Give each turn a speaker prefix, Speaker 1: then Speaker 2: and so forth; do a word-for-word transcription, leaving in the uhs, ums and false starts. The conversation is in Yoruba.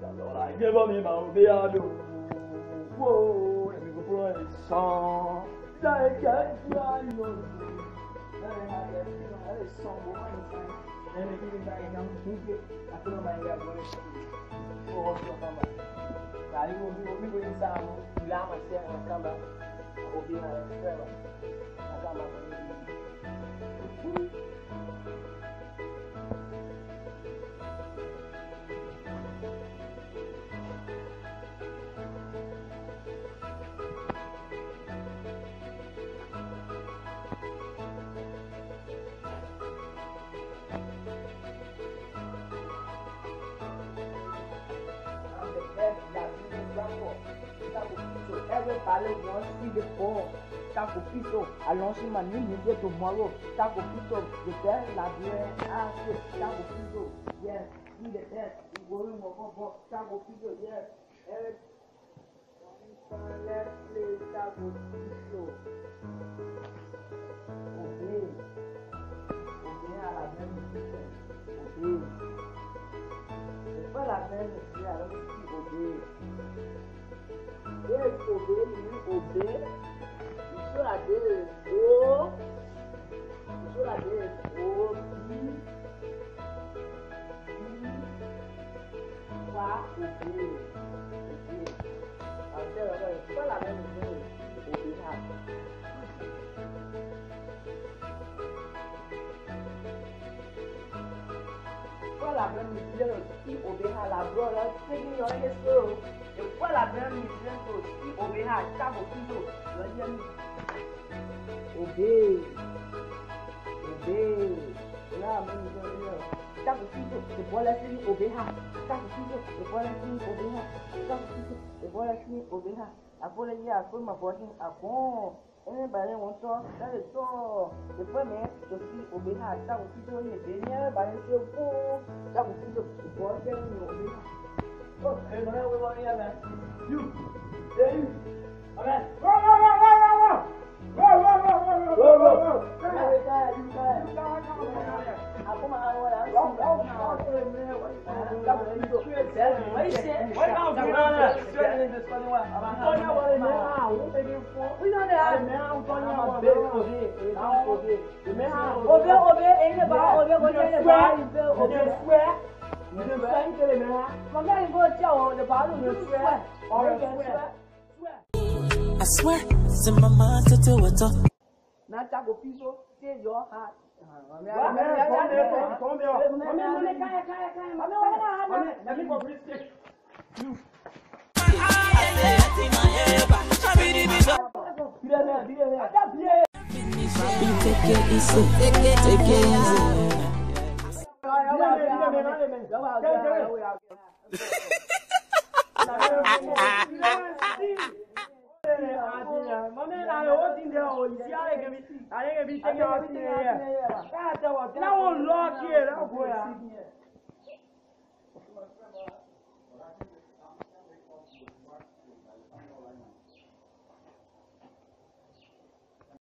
Speaker 1: Allora, che va mi ma beado. Whoa, let me go for a song. Dai che piano. Dai che piano, song one time. Let me give it back and think it. I feel my God going to oh, so come. Dai, go go go inside. La ma sia na kamba. Obi na forever. Na kamba. Everybody wants to see the ball. Taco Pito, allons ma nuit tomorrow. Taco Pito, the best, la bien, ah, Taco Pito, yes, see the best. We going over Taco Pito, yes. Let's play Taco Pito. Obey. Obey à la même mission. Obey. C'est pas la même mission, alors si obey. Yes, obey, you obey. You should have did O. You should have did O, B, B, pas obey. Obey. Alors, c'est pas la même chose. Obey. Pas la même mission. Si obey la brother, taking your history. Et pas la même mission. Si obey ha, Taco Pito. Obey. Obey. Là, même mission. Taco Pito. C'est pour la série obey ha. Taco Pito. C'est pour la série obey ha. Taco Pito. C'est pour la série obey ha. Après le year, après ma voiture, après. Anybody want to? That is so. The premier, the see obey ha. Taco Pito. The premier, by the show. Taco Pito. The boy telling you obey ha. Oh, hey, man, we want here, man. You. There you. Okay. Go, go, go, go, go, go. Go, go, go, go, go, go, go, go. You guys, you guys. You guys, come on, come on. I come on, I want to. Go, go, go. Taco Pito. What is it? What now, man? Straight in this funny one. I'm going to now. We know that. I'm going to now. Obey, obey. Obey, obey. Ain't about obey. Obey, obey. Swear. You just sang to them, huh? My man go tell the bottle you swear. Or swear. Swear.
Speaker 2: I swear, it's in my mind to do it all.
Speaker 1: Now Taco Pito, say your heart.
Speaker 2: Take it easy, take it, take it easy.
Speaker 1: Now,